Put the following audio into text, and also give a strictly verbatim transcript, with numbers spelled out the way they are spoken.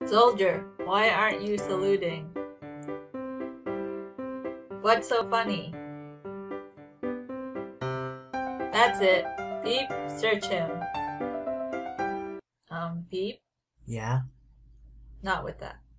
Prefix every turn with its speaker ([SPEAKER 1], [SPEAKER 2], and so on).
[SPEAKER 1] Soldier, why aren't you saluting? What's so funny? That's it. Peep, search him. Um, Peep?
[SPEAKER 2] Yeah?
[SPEAKER 1] Not with that.